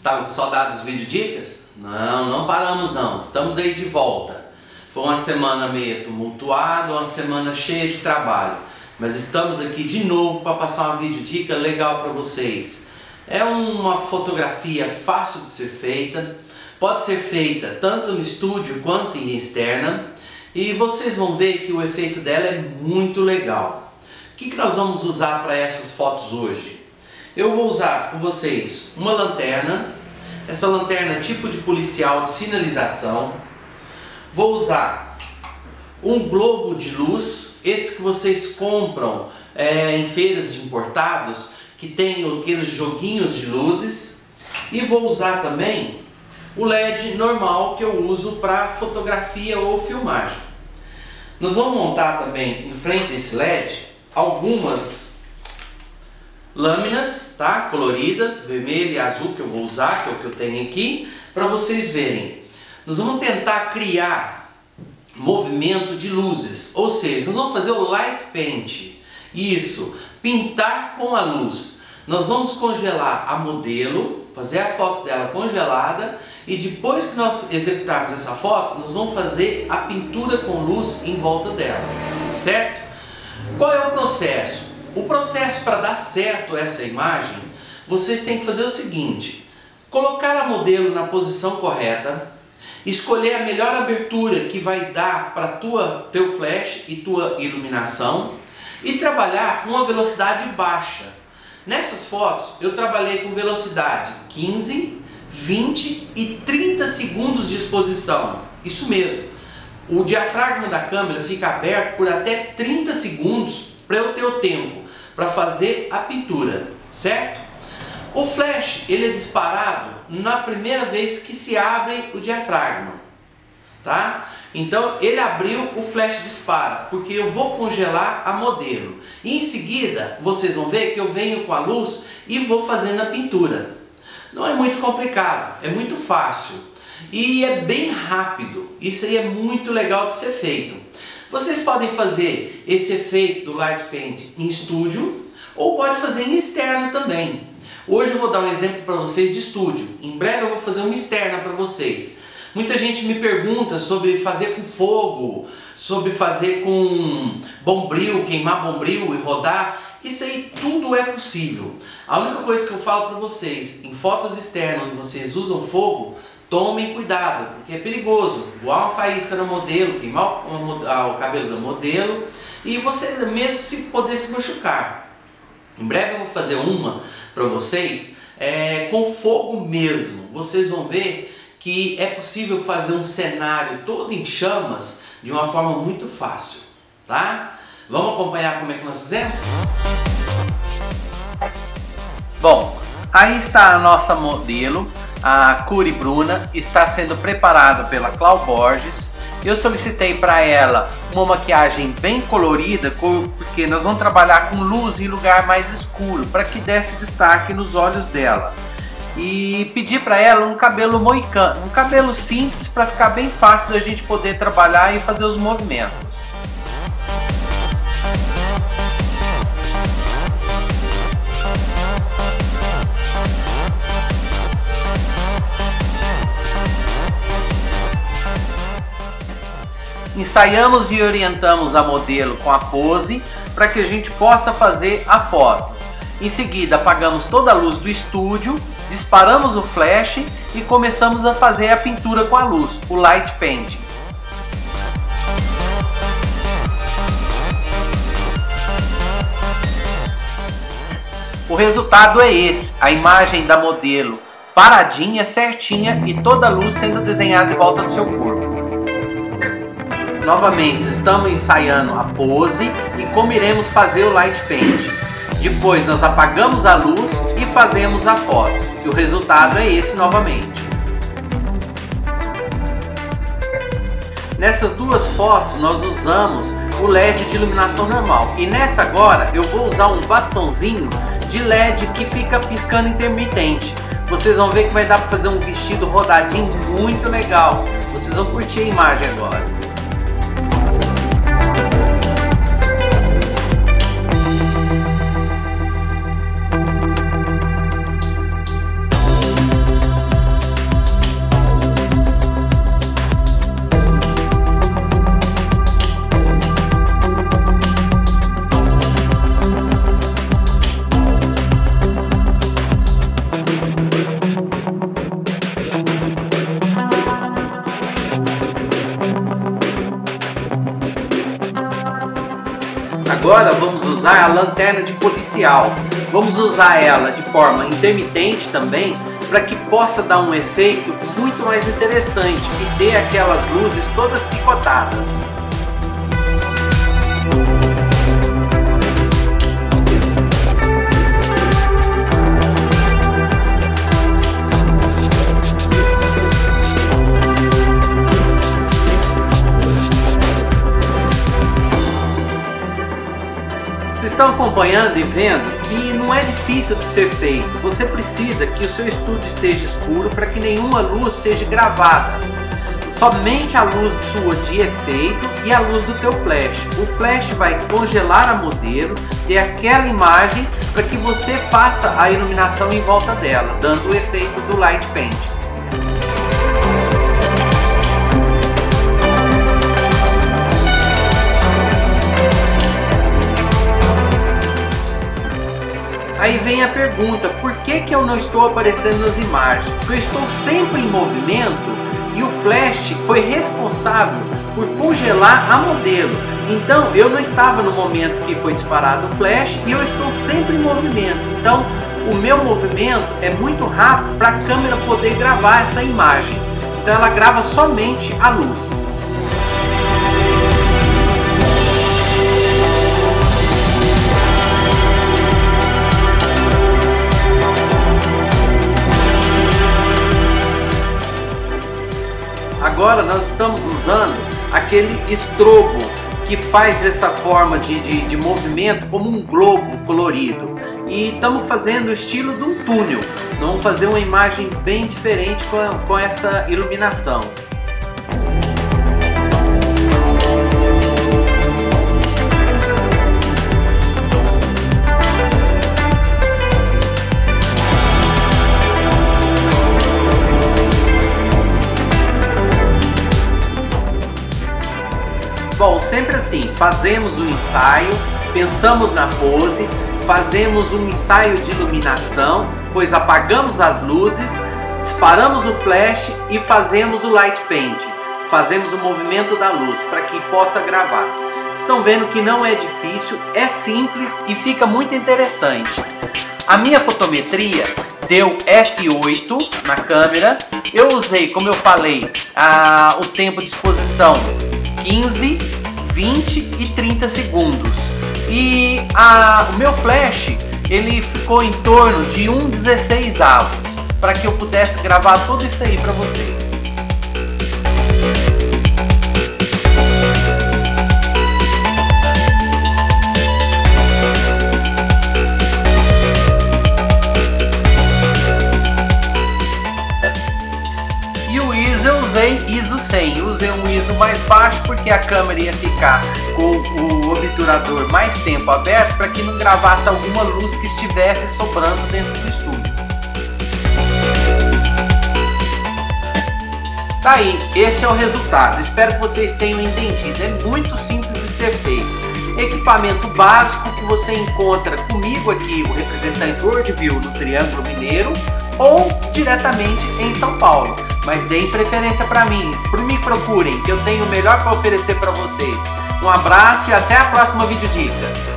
Tava com saudades dos vídeo dicas? Não, não paramos não, estamos aí de volta. Foi uma semana meio tumultuada, uma semana cheia de trabalho, mas estamos aqui de novo para passar uma vídeo dica legal para vocês. É uma fotografia fácil de ser feita, pode ser feita tanto no estúdio quanto em externa, e vocês vão ver que o efeito dela é muito legal. O que nós vamos usar para essas fotos hoje? Eu vou usar com vocês uma lanterna, essa lanterna tipo de policial de sinalização. Vou usar um globo de luz, esse que vocês compram em feiras de importados, que tem aqueles joguinhos de luzes. E vou usar também o LED normal que eu uso para fotografia ou filmagem. Nós vamos montar também em frente a esse LED algumas lâminas, tá? Coloridas, vermelho e azul, que eu vou usar, que é o que eu tenho aqui, para vocês verem. Nós vamos tentar criar movimento de luzes, ou seja, nós vamos fazer o light paint. Isso, pintar com a luz. Nós vamos congelar a modelo, fazer a foto dela congelada, e depois que nós executarmos essa foto, nós vamos fazer a pintura com luz em volta dela, certo? Qual é o processo? O processo para dar certo essa imagem, vocês têm que fazer o seguinte: colocar a modelo na posição correta, escolher a melhor abertura que vai dar para teu flash e tua iluminação, e trabalhar com uma velocidade baixa. Nessas fotos eu trabalhei com velocidade 15, 20 e 30 segundos de exposição. Isso mesmo, o diafragma da câmera fica aberto por até 30 segundos para eu ter o tempo para fazer a pintura, certo? O flash ele é disparado na primeira vez que se abre o diafragma, tá? Então ele abriu, o flash dispara, porque eu vou congelar a modelo. E em seguida vocês vão ver que eu venho com a luz e vou fazendo a pintura. Não é muito complicado, é muito fácil e é bem rápido. Isso aí é muito legal de ser feito. Vocês podem fazer esse efeito do light paint em estúdio ou pode fazer em externa também. Hoje eu vou dar um exemplo para vocês de estúdio. Em breve eu vou fazer uma externa para vocês. Muita gente me pergunta sobre fazer com fogo, sobre fazer com bombril, queimar bombril e rodar. Isso aí tudo é possível. A única coisa que eu falo para vocês, em fotos externas onde vocês usam fogo, tomem cuidado, porque é perigoso voar uma faísca no modelo, queimar o cabelo do modelo e você mesmo se poder se machucar. Em breve eu vou fazer uma para vocês com fogo mesmo. Vocês vão ver que é possível fazer um cenário todo em chamas de uma forma muito fácil, tá? Vamos acompanhar como é que nós fizemos? Bom, aí está a nossa modelo, a Curi Bruna, está sendo preparada pela Clau Borges. Eu solicitei para ela uma maquiagem bem colorida, porque nós vamos trabalhar com luz em lugar mais escuro, para que desse destaque nos olhos dela. E pedi para ela um cabelo moicano, um cabelo simples, para ficar bem fácil da gente poder trabalhar e fazer os movimentos. Ensaiamos e orientamos a modelo com a pose para que a gente possa fazer a foto. Em seguida apagamos toda a luz do estúdio, disparamos o flash e começamos a fazer a pintura com a luz, o light painting. O resultado é esse, a imagem da modelo paradinha, certinha e toda a luz sendo desenhada em volta do seu corpo. Novamente estamos ensaiando a pose e como iremos fazer o light paint. Depois nós apagamos a luz e fazemos a foto. E o resultado é esse novamente. Nessas duas fotos nós usamos o LED de iluminação normal. E nessa agora eu vou usar um bastãozinho de LED que fica piscando intermitente. Vocês vão ver que vai dar para fazer um vestido rodadinho muito legal. Vocês vão curtir a imagem agora. Agora vamos usar a lanterna de policial. Vamos usar ela de forma intermitente também, para que possa dar um efeito muito mais interessante e dê aquelas luzes todas picotadas. Vocês estão acompanhando e vendo que não é difícil de ser feito. Você precisa que o seu estúdio esteja escuro para que nenhuma luz seja gravada. Somente a luz sua de efeito e a luz do teu flash. O flash vai congelar a modelo, ter aquela imagem para que você faça a iluminação em volta dela, dando o efeito do light paint. Aí vem a pergunta, por que eu não estou aparecendo nas imagens? Porque eu estou sempre em movimento e o flash foi responsável por congelar a modelo. Então eu não estava no momento que foi disparado o flash e eu estou sempre em movimento. Então o meu movimento é muito rápido para a câmera poder gravar essa imagem. Então ela grava somente a luz. Agora nós estamos usando aquele estrobo que faz essa forma de movimento como um globo colorido. E estamos fazendo o estilo de um túnel. Vamos fazer uma imagem bem diferente com essa iluminação. Bom, sempre assim, fazemos um ensaio, pensamos na pose, fazemos um ensaio de iluminação, depois apagamos as luzes, disparamos o flash e fazemos o light paint. Fazemos o movimento da luz para que possa gravar. Estão vendo que não é difícil, é simples e fica muito interessante. A minha fotometria deu f8 na câmera. Eu usei, como eu falei, o tempo de exposição 15, 20 e 30 segundos. E o meu flash, ele ficou em torno de 1/16 para que eu pudesse gravar tudo isso aí para vocês. Eu usei ISO 100, usei um ISO mais baixo porque a câmera ia ficar com o obturador mais tempo aberto para que não gravasse alguma luz que estivesse sobrando dentro do estúdio. Tá aí, esse é o resultado, espero que vocês tenham entendido, é muito simples de ser feito. Equipamento básico que você encontra comigo aqui, o representante Worldview do Triângulo Mineiro, ou diretamente em São Paulo. Mas deem preferência para mim, me procurem, que eu tenho o melhor para oferecer para vocês. Um abraço e até a próxima videodica.